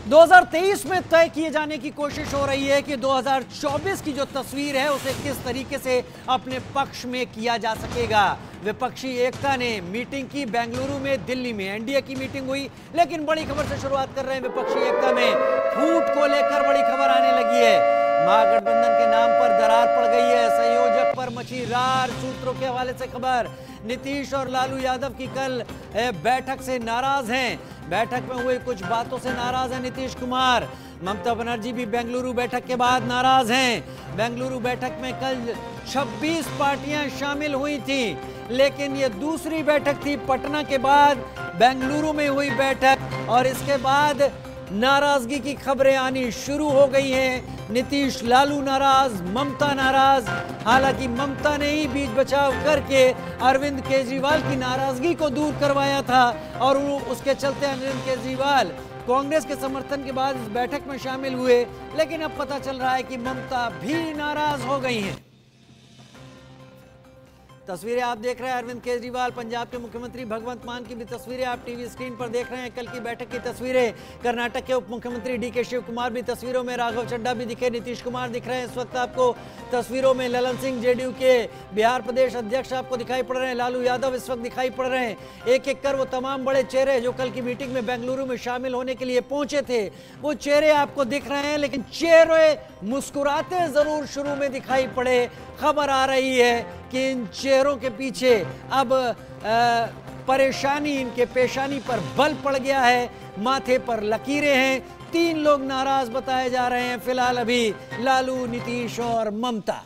2023 में तय किए जाने की कोशिश हो रही है कि 2024 की जो तस्वीर है उसे किस तरीके से अपने पक्ष में किया जा सकेगा। विपक्षी एकता ने मीटिंग की बेंगलुरु में, दिल्ली में एनडीए की मीटिंग हुई, लेकिन बड़ी खबर से शुरुआत कर रहे हैं। विपक्षी एकता में फूट को लेकर बड़ी खबर आने लगी है। महागठबंधन के नाम पर दरार पड़ गई है, संयोजक पर मची रार। सूत्रों के हवाले से खबर, नीतीश और लालू यादव की कल बैठक से नाराज हैं। बैठक में हुई कुछ बातों से नाराज हैं नीतीश कुमार। ममता बनर्जी भी बेंगलुरु बैठक के बाद नाराज हैं। बेंगलुरु बैठक में कल 26 पार्टियां शामिल हुई थी, लेकिन ये दूसरी बैठक थी पटना के बाद बेंगलुरु में हुई बैठक, और इसके बाद नाराजगी की खबरें आनी शुरू हो गई हैं। नीतीश लालू नाराज, ममता नाराज। हालांकि ममता ने ही बीच बचाव करके अरविंद केजरीवाल की नाराजगी को दूर करवाया था, और उसके चलते अरविंद केजरीवाल कांग्रेस के समर्थन के बाद इस बैठक में शामिल हुए। लेकिन अब पता चल रहा है कि ममता भी नाराज हो गई हैं। तस्वीरें आप देख रहे हैं अरविंद केजरीवाल, पंजाब के मुख्यमंत्री भगवंत मान की भी तस्वीरें आप टीवी स्क्रीन पर देख रहे हैं। कल की बैठक की तस्वीरें, कर्नाटक के उप मुख्यमंत्री डीके शिव कुमार भी तस्वीरों में, राघव चड्ढा भी दिखे, नीतीश कुमार दिख रहे हैं इस वक्त आपको तस्वीरों में, ललन सिंह जेडीयू के बिहार प्रदेश अध्यक्ष आपको दिखाई पड़ रहे हैं, लालू यादव इस वक्त दिखाई पड़ रहे हैं। एक एक कर वो तमाम बड़े चेहरे जो कल की मीटिंग में बेंगलुरु में शामिल होने के लिए पहुंचे थे, वो चेहरे आपको दिख रहे हैं। लेकिन चेहरे मुस्कुराते जरूर शुरू में दिखाई पड़े। खबर आ रही है कि इन चेहरों के पीछे अब परेशानी, इनके पेशानी पर बल पड़ गया है, माथे पर लकीरें हैं। 3 लोग नाराज बताए जा रहे हैं फिलहाल अभी, लालू, नीतीश और ममता।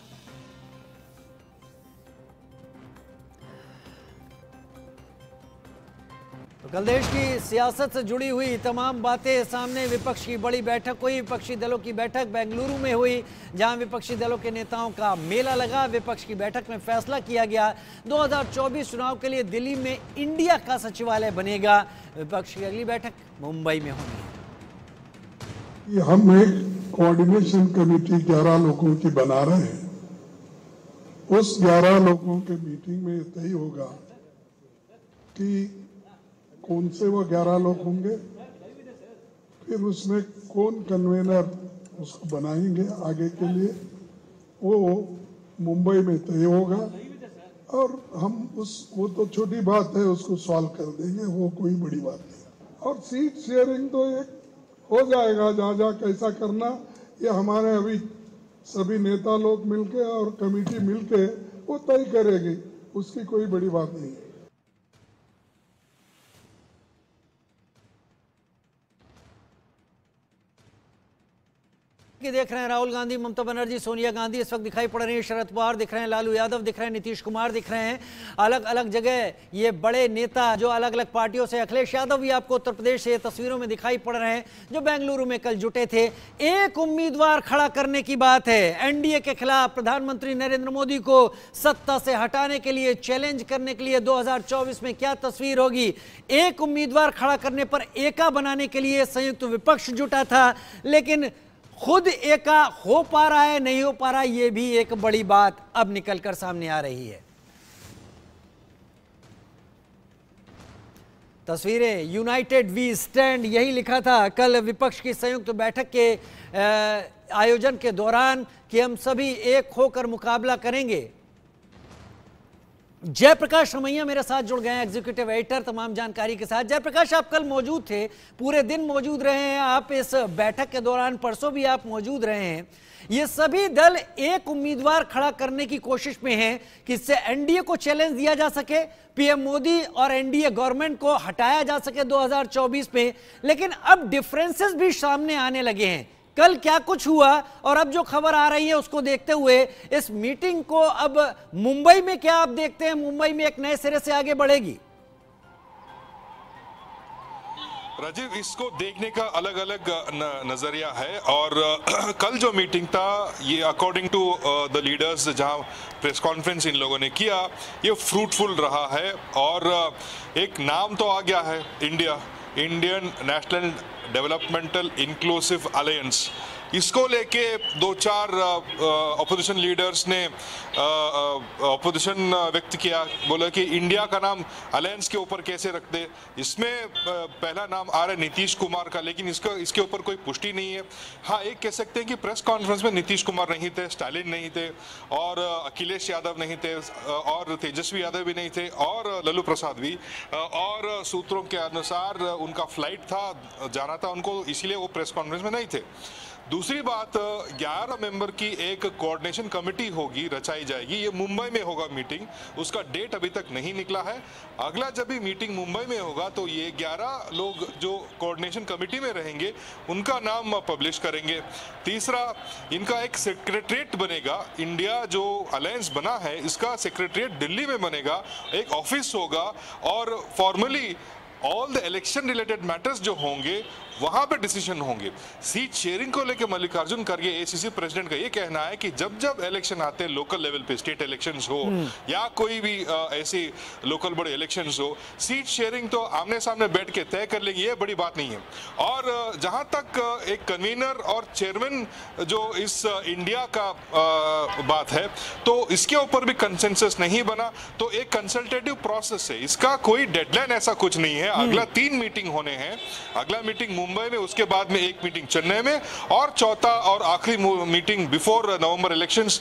तो कल देश की सियासत से जुड़ी हुई तमाम बातें सामने। विपक्ष की बड़ी बैठक हुई, विपक्षी दलों की बैठक बेंगलुरु में हुई, जहां विपक्षी दलों के नेताओं का मेला लगा। विपक्ष की बैठक में फैसला किया गया 2024 चुनाव के लिए दिल्ली में इंडिया का सचिवालय बनेगा। विपक्ष की अगली बैठक मुंबई में होनी है। हम एक कोऑर्डिनेशन कमेटी 11 लोगों की बना रहे हैं। उस 11 लोगों के मीटिंग में तय होगा कि कौन से वो 11 लोग होंगे, फिर उसमें कौन कन्वेनर उसको बनाएंगे आगे के लिए, वो मुंबई में तय होगा। और हम वो तो छोटी बात है, उसको सॉल्व कर देंगे, वो कोई बड़ी बात नहीं। और सीट शेयरिंग तो एक हो जाएगा, जहाँ जहाँ कैसा करना, ये हमारे अभी सभी नेता लोग मिलके और कमेटी मिलके वो तय करेगी, उसकी कोई बड़ी बात नहीं है। कि देख रहे हैं राहुल गांधी, ममता बनर्जी, सोनिया गांधी इस वक्त दिखाई पड़ रही है, शरद पवार दिख रहे हैं, लालू यादव दिख रहे हैं, नीतीश कुमार दिख रहे हैं। अलग अलग जगह ये बड़े नेता जो अलग अलग पार्टियों से, अखिलेश यादव भी आपको उत्तर प्रदेश से तस्वीरों में दिखाई पड़ रहे हैं, जो बेंगलुरु में कल जुटे थे। एक उम्मीदवार खड़ा करने की बात है एनडीए के खिलाफ, प्रधानमंत्री नरेंद्र मोदी को सत्ता से हटाने के लिए, चैलेंज करने के लिए 2024 में क्या तस्वीर होगी। एक उम्मीदवार खड़ा करने पर एका बनाने के लिए संयुक्त विपक्ष जुटा था, लेकिन खुद एका हो पा रहा है नहीं हो पा रहा, यह भी एक बड़ी बात अब निकलकर सामने आ रही है। तस्वीरें, यूनाइटेड वी स्टैंड, यही लिखा था कल विपक्ष की संयुक्त बैठक के आयोजन के दौरान कि हम सभी एक होकर मुकाबला करेंगे। जयप्रकाश रमैया मेरे साथ जुड़ गए हैं, एग्जीक्यूटिव एडिटर, तमाम जानकारी के साथ। जयप्रकाश, आप कल मौजूद थे, पूरे दिन मौजूद रहे हैं आप इस बैठक के दौरान, परसों भी आप मौजूद रहे हैं। ये सभी दल एक उम्मीदवार खड़ा करने की कोशिश में हैं कि इससे एनडीए को चैलेंज दिया जा सके, पीएम मोदी और एनडीए गवर्नमेंट को हटाया जा सके 2024 में। लेकिन अब डिफरेंसेस भी सामने आने लगे हैं। कल क्या कुछ हुआ और अब जो खबर आ रही है उसको देखते हुए इस मीटिंग को अब मुंबई में क्या आप देखते हैं, मुंबई में एक नए सिरे से आगे बढ़ेगी? राजीव, इसको देखने का अलग अलग नजरिया है। और कल जो मीटिंग था, ये अकॉर्डिंग टू द लीडर्स, जहां प्रेस कॉन्फ्रेंस इन लोगों ने किया, ये फ्रूटफुल रहा है। और एक नाम तो आ गया है, Indian National Developmental Inclusive Alliance. इसको लेके 2-4 अपोजिशन लीडर्स ने अपोजिशन व्यक्त किया, बोला कि इंडिया का नाम अलायंस के ऊपर कैसे रख दे। इसमें पहला नाम आ रहा है नीतीश कुमार का, लेकिन इसके ऊपर कोई पुष्टि नहीं है। हाँ, एक कह सकते हैं कि प्रेस कॉन्फ्रेंस में नीतीश कुमार नहीं थे, स्टालिन नहीं थे, और अखिलेश यादव नहीं थे, और तेजस्वी यादव भी नहीं थे, और लल्लू प्रसाद भी, और सूत्रों के अनुसार उनका फ्लाइट था, जाना था उनको, इसीलिए वो प्रेस कॉन्फ्रेंस में नहीं थे। दूसरी बात, 11 मेंबर की एक कोऑर्डिनेशन कमेटी होगी, रचाई जाएगी। ये मुंबई में होगा मीटिंग, उसका डेट अभी तक नहीं निकला है। अगला जब भी मीटिंग मुंबई में होगा तो ये 11 लोग जो कोऑर्डिनेशन कमेटी में रहेंगे उनका नाम पब्लिश करेंगे। तीसरा, इनका एक सेक्रेटरीट बनेगा। इंडिया जो अलायंस बना है इसका सेक्रेटरीट दिल्ली में बनेगा, एक ऑफिस होगा, और formally all the election related matters जो होंगे वहां पे डिसीजन होंगे। सीट शेयरिंग को लेकर मल्लिकार्जुन खड़गे एसीसी प्रेसिडेंट का ये कहना है कि जब जब इलेक्शन आते हैं, लोकल लेवल पे स्टेट इलेक्शंस हो या कोई भी ऐसी लोकल बड़े इलेक्शंस हो, सीट शेयरिंग तो आमने सामने बैठ के तय कर लेंगे, ये बड़ी बात नहीं है। और जहां तक एक कन्वीनर और चेयरमैन जो इस इंडिया का बात है, तो इसके ऊपर भी कंसेंसस नहीं बना, तो एक कंसल्टेटिव प्रोसेस है, इसका कोई डेडलाइन ऐसा कुछ नहीं है। अगला 3 मीटिंग होने हैं, अगला मीटिंग मुंबई में, उसके बाद में एक मीटिंग चेन्नई में, और चौथा और आखिरी meeting before November elections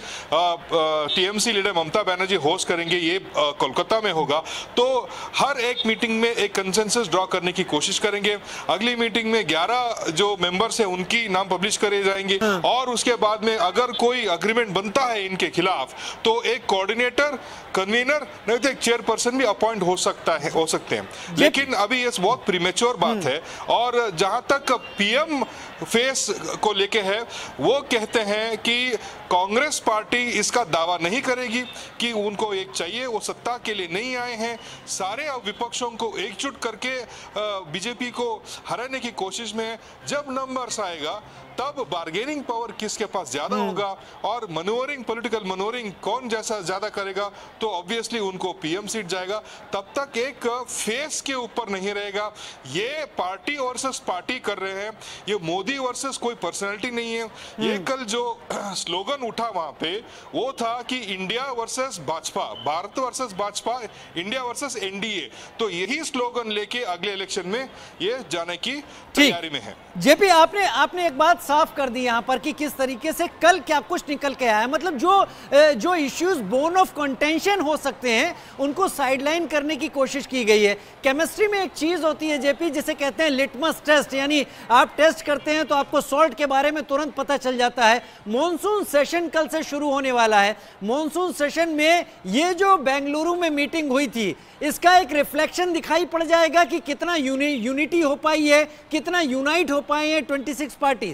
TMC leader Mamata Banerjee host करेंगे, ये कोलकाता में होगा। तो हर एक मीटिंग में एक कंसेंसस ड्रॉ करने की कोशिश करेंगे। अगली मीटिंग में 11 जो मेंबर्स हैं उनकी नाम पब्लिश करे जाएंगे, और उसके बाद में अगर कोई अग्रीमेंट बनता है इनके खिलाफ तो एक कोऑर्डिनेटर, कन्वीनर, नहीं तो एक चेयरपर्सन भी अपॉइंट हो सकते हैं। लेकिन अभी ये बहुत प्रीमेच्योर बात है। और जहां तक पीएम फेस को लेके है, वो कहते हैं कि कांग्रेस पार्टी इसका दावा नहीं करेगी कि उनको एक चाहिए, वो सत्ता के लिए नहीं आए हैं। सारे विपक्षों को एकजुट करके बीजेपी को हराने की कोशिश में है। जब नंबर्स आएगा तब बार्गेनिंग पावर किसके पास ज्यादा होगा, और मनोवरिंग, पॉलिटिकल मनोवरिंग कौन जैसा ज्यादा करेगा, तो ऑब्वियसली उनको पीएम सीट जाएगा। तब तक एक फेस के ऊपर नहीं रहेगा। ये पार्टी वर्सेस पार्टी कर रहे हैं, ये मोदी वर्सेस कोई पर्सनैलिटी नहीं है। ये कल जो स्लोगन उठा वहां पे, वो था कि India versus Bhajpa, Bharat versus Bhajpa, India versus NDA. तो यही स्लोगन लेके अगले इलेक्शन में ये जाने की तैयारी में है। जेपी, आपने एक बात साफ कर दी यहां पर कि किस तरीके से कल क्या कुछ निकल के आया है। मतलब जो इश्यूज बोन ऑफ कंटेंशन हो सकते हैं उनको साइडलाइन करने की कोशिश की गई है। केमिस्ट्री में एक चीज होती है जेपी, जिसे कहते हैं लिटमस टेस्ट, यानी आप टेस्ट करते हैं तो आपको सॉल्ट के बारे में तुरंत पता चल जाता है। मॉनसून सेशन कल से शुरू होने वाला है। मॉनसून सेशन में ये जो बेंगलुरु में मीटिंग हुई थी, इसका एक रिफ्लेक्शन दिखाई पड़ जाएगा कि कितना यूनिटी हो पाई है, कितना यूनाइट हो पाए हैं 26 पार्टीज।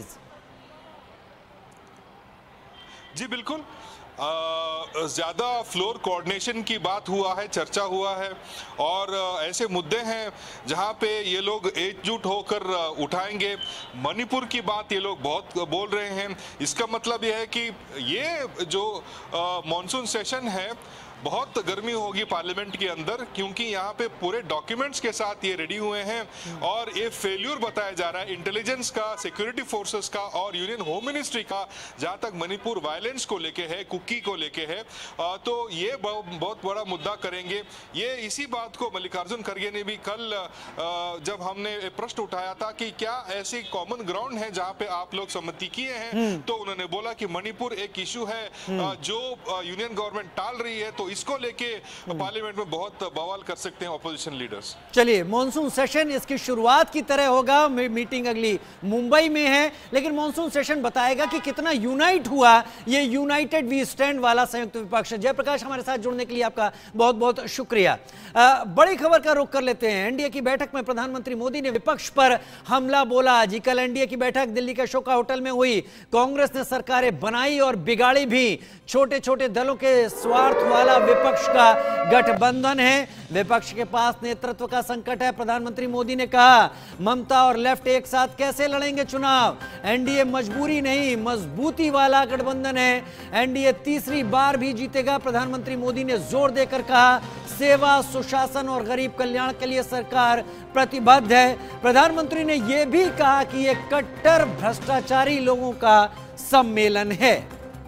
जी बिल्कुल, ज्यादा फ्लोर कोऑर्डिनेशन की बात हुआ है, चर्चा हुआ है, और ऐसे मुद्दे हैं जहां पे ये लोग एकजुट होकर उठाएंगे। मणिपुर की बात ये लोग बहुत बोल रहे हैं। इसका मतलब यह है कि ये जो मॉनसून सेशन है, बहुत गर्मी होगी पार्लियामेंट के अंदर, क्योंकि यहाँ पे पूरे डॉक्यूमेंट्स के साथ ये रेडी हुए हैं, और ये फेल्यूर बताया जा रहा है इंटेलिजेंस का, सिक्योरिटी फोर्सेस का और यूनियन होम मिनिस्ट्री का, जहाँ तक मणिपुर वायलेंस को लेके है, कुकी को लेके है। तो ये बहुत बड़ा मुद्दा करेंगे। ये इसी बात को मल्लिकार्जुन खड़गे ने भी कल जब हमने प्रश्न उठाया था कि क्या ऐसी कॉमन ग्राउंड है जहाँ पे आप लोग सहमति किए हैं, तो उन्होंने बोला कि मणिपुर एक इशू है जो यूनियन गवर्नमेंट टाल रही है, तो इसको लेके पार्लियामेंट में बहुत बवाल कर सकते हैं ऑपोजिशन लीडर्स। चलिए, मॉनसून सेशन इसकी शुरुआत की तरह होगा। मीटिंग अगली मुंबई में है, लेकिन मॉनसून सेशन बताएगा कि कितना यूनाइट हुआ ये यूनाइटेड वी स्टैंड वाला संयुक्त विपक्ष। जयप्रकाश, हमारे साथ जुड़ने के लिए आपका बहुत बहुत शुक्रिया। बड़ी खबर का रुख कर लेते हैं। एनडीए की बैठक में प्रधानमंत्री मोदी ने विपक्ष पर हमला बोला। जी, कल एनडीए की बैठक दिल्ली के अशोका होटल में हुई। कांग्रेस ने सरकारें बनाई और बिगाड़ी भी। छोटे छोटे दलों के स्वार्थ वाला विपक्ष का गठबंधन है। विपक्ष के पास नेतृत्व का संकट है। प्रधानमंत्री मोदी ने कहा, ममता और लेफ्ट एक साथ कैसे लड़ेंगे चुनाव। एनडीए मजबूरी नहीं, मजबूती वाला गठबंधन है। एनडीए तीसरी बार भी जीतेगा। प्रधानमंत्री मोदी ने जोर देकर कहा, सेवा, सुशासन और गरीब कल्याण के लिए सरकार प्रतिबद्ध है। प्रधानमंत्री ने यह भी कहा कि यह कट्टर भ्रष्टाचारी लोगों का सम्मेलन है।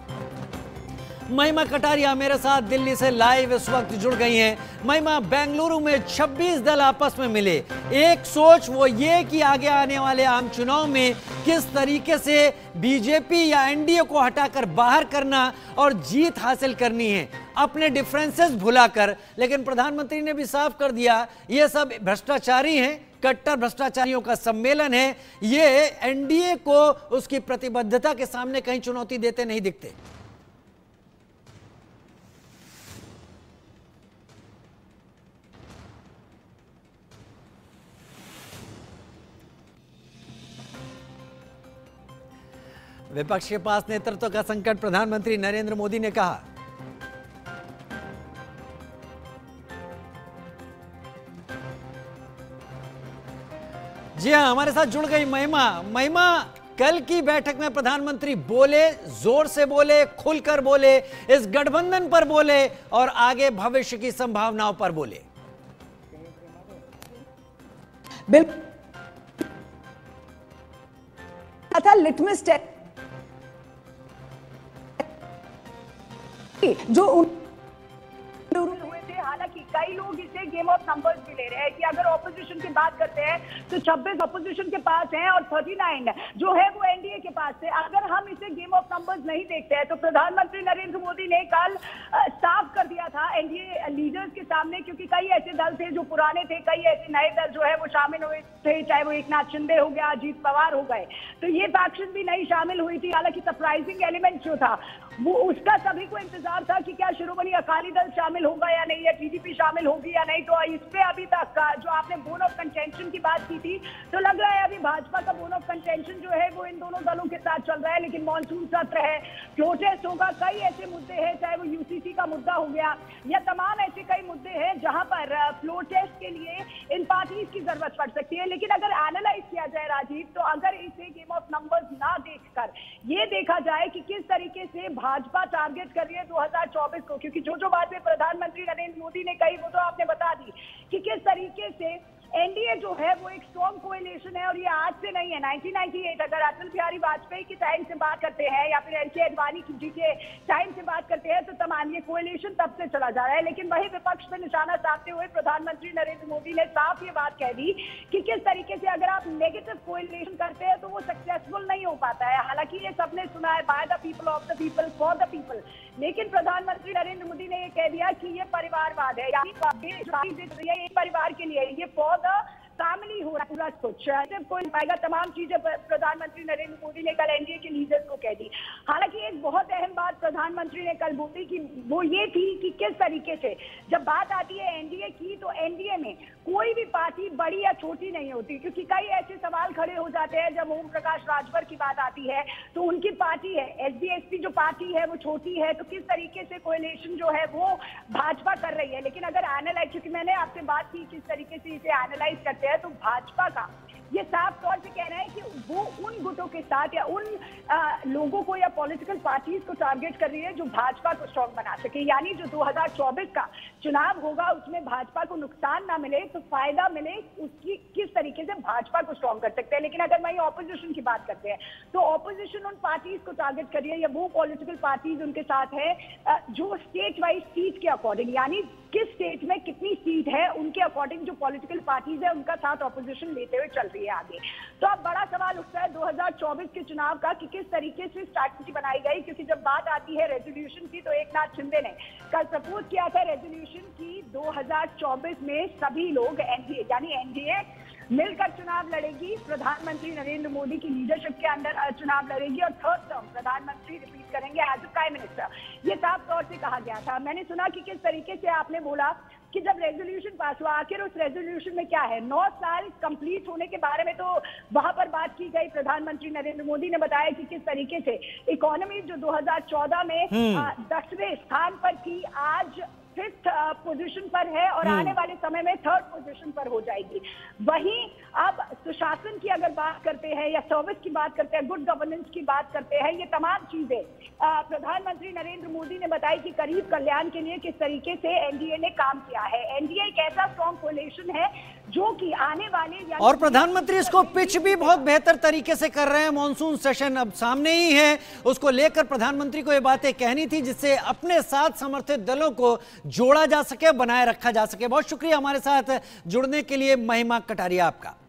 महिमा कटारिया मेरे साथ दिल्ली से लाइव इस वक्त जुड़ गई हैं। महिमा, बेंगलुरु में 26 दल आपस में मिले, एक सोच वो ये कि आगे आने वाले आम चुनाव में किस तरीके से बीजेपी या एनडीए को हटाकर बाहर करना और जीत हासिल करनी है, अपने डिफरेंसेस भुलाकर। लेकिन प्रधानमंत्री ने भी साफ कर दिया ये सब भ्रष्टाचारी हैं, कट्टर भ्रष्टाचारियों का सम्मेलन है। ये एनडीए को उसकी प्रतिबद्धता के सामने कहीं चुनौती देते नहीं दिखते। विपक्ष के पास नेतृत्व का संकट, प्रधानमंत्री नरेंद्र मोदी ने कहा। जी हां, हमारे साथ जुड़ गई महिमा। महिमा, कल की बैठक में प्रधानमंत्री बोले, जोर से बोले, खुलकर बोले, इस गठबंधन पर बोले और आगे भविष्य की संभावनाओं पर बोले। बिल्कुल था लिटमस टेस्ट जो हुए थे। हालांकि कई लोग इसे गेम ऑफ नंबर्स भी ले रहे हैं कि अगर ऑपोजिशन की बात करते हैं तो 26 ऑपोजिशन के पास हैं और 39 जो है वो एनडीए के पास है। अगर हम इसे गेम ऑफ नंबर्स नहीं देखते हैं तो प्रधानमंत्री नरेंद्र मोदी ने कल साफ कर दिया था एनडीए लीडर्स के सामने, क्योंकि कई ऐसे दल थे जो पुराने थे, कई ऐसे नए दल जो है वो शामिल हुए थे, चाहे वो एकनाथ शिंदे हो गया, अजीत पवार हो गए, तो ये फैक्शन भी नहीं शामिल हुई थी। हालांकि सरप्राइजिंग एलिमेंट जो था वो उसका सभी को इंतजार था कि क्या शिरोमणि अकाली दल शामिल होगा या नहीं, या टीडीपी शामिल होगी या नहीं। तो इस पे अभी तक जो आपने बोन ऑफ कंटेंशन की बात की थी, तो लग रहा है अभी भाजपा का बोन ऑफ कंटेंशन जो है वो इन दोनों दलों के साथ चल रहा है। लेकिन मॉनसून सत्र है, प्रोटेस्ट होगा, कई ऐसे मुद्दे हैं, चाहे वो यूसीसी का मुद्दा हो गया या तमाम ऐसे कई मुद्दे हैं जहां पर प्रोटेस्ट के लिए इन पार्टीज की जरूरत पड़ सकती है। लेकिन अगर एनालाइज किया जाए राजीव, तो अगर इसे गेम ऑफ नंबर्स ना देखकर ये देखा जाए कि किस तरीके से भाजपा टारगेट कर रही है 2024 को, क्योंकि जो बातें प्रधानमंत्री नरेंद्र मोदी ने कही वो तो आपने बता दी कि किस तरीके से एनडीए जो है वो एक स्ट्रॉन्ग कोएलिशन है और ये आज से नहीं है। 1998 अगर अटल बिहारी वाजपेयी के टाइम से बात करते हैं या फिर एलके अडवाणी जी के टाइम से बात करते हैं तो तमाम ये कोएलिशन तब से चला जा रहा है। लेकिन वही विपक्ष पे निशाना साधते हुए प्रधानमंत्री नरेंद्र मोदी ने साफ ये बात कह दी कि किस तरीके से अगर आप नेगेटिव कोएलिशन करते हैं तो वो सक्सेसफुल नहीं हो पाता है। हालांकि ये सबने सुना है, by the people, of the people, for the people, लेकिन प्रधानमंत्री नरेंद्र मोदी ने ये कह दिया कि ये परिवारवाद है, ये परिवार के लिए, ये फॉर द फैमिली हो रहा है, पूरा कुछ कोई पाएगा। तमाम चीजें प्रधानमंत्री नरेंद्र मोदी ने कल एनडीए के लीडर्स को कह दी। हालांकि एक बहुत अहम बात प्रधानमंत्री ने कल बोली कि वो ये थी कि किस तरीके से जब बात आती है एनडीए की, तो एनडीए में कोई भी पार्टी बड़ी या छोटी नहीं होती, क्योंकि कई ऐसे सवाल खड़े हो जाते हैं। जब ओम प्रकाश राजभर की बात आती है तो उनकी पार्टी है एसडीएसपी, जो पार्टी है वो छोटी है, तो किस तरीके से कोएलिशन जो है वो भाजपा कर रही है। लेकिन अगर एनालाइज, क्योंकि मैंने आपसे बात की किस तरीके से इसे एनालाइज करते हैं, तो भाजपा का ये साफ तौर से कह रहा है कि वो उन गुटों के साथ या उन लोगों को या पॉलिटिकल पार्टीज को टारगेट कर रही है जो भाजपा को स्ट्रॉन्ग बना सके। यानी जो 2024 का चुनाव होगा उसमें भाजपा को नुकसान ना मिले तो फायदा मिले, उसकी किस तरीके से भाजपा को स्ट्रॉन्ग कर सकते हैं। लेकिन अगर वही ऑपोजिशन की बात करते हैं तो ऑपोजिशन उन पार्टीज को टारगेट कर रही है या वो पॉलिटिकल पार्टीज उनके साथ है जो स्टेट वाइज सीट के अकॉर्डिंग, यानी किस स्टेट में कितनी सीट है उनके अकॉर्डिंग जो पॉलिटिकल पार्टीज है उनका साथ ऑपोजिशन लेते हुए चल रही है आगे। तो अब बड़ा सवाल उठता है 2024 के चुनाव का कि किस तरीके से स्ट्रैटेजी बनाई गई, क्योंकि जब बात आती है रेजोल्यूशन की तो एकनाथ शिंदे ने कल प्रपोज किया था रेजोल्यूशन की 2024 में सभी लोग एनडीए यानी एनडीए मिलकर चुनाव लड़ेगी, प्रधानमंत्री नरेंद्र मोदी की लीडरशिप के अंदर चुनाव लड़ेगी और थर्ड टर्म प्रधानमंत्री रिपीट करेंगे एज अ प्राइम मिनिस्टर। ये साफ तौर से कहा गया था। मैंने सुना कि किस तरीके से आपने बोला कि जब रेजोल्यूशन पास हुआ, आखिर उस रेजोल्यूशन में क्या है, 9 साल कंप्लीट होने के बारे में तो वहां पर बात की गई। प्रधानमंत्री नरेंद्र मोदी ने बताया कि किस तरीके से इकोनॉमी जो 2014 में 10वें स्थान पर थी आज फिफ्थ पोजीशन पर है और आने वाले समय में थर्ड पोजीशन पर हो जाएगी। वहीं अब सुशासन की अगर बात करते हैं या सर्विस की बात करते हैं, गुड गवर्नेंस की बात करते हैं, ये तमाम चीजें प्रधानमंत्री नरेंद्र मोदी ने बताई कि गरीब कल्याण के लिए किस तरीके से एनडीए ने काम किया है। एनडीए एक ऐसा स्ट्रॉन्ग कोलिशन है जो कि आने वाले और प्रधानमंत्री इसको पिच भी बहुत बेहतर तरीके से कर रहे हैं। मॉनसून सेशन अब सामने ही है, उसको लेकर प्रधानमंत्री को ये बातें कहनी थी जिससे अपने साथ समर्थित दलों को जोड़ा जा सके, बनाए रखा जा सके। बहुत शुक्रिया हमारे साथ जुड़ने के लिए महिमा कटारिया आपका।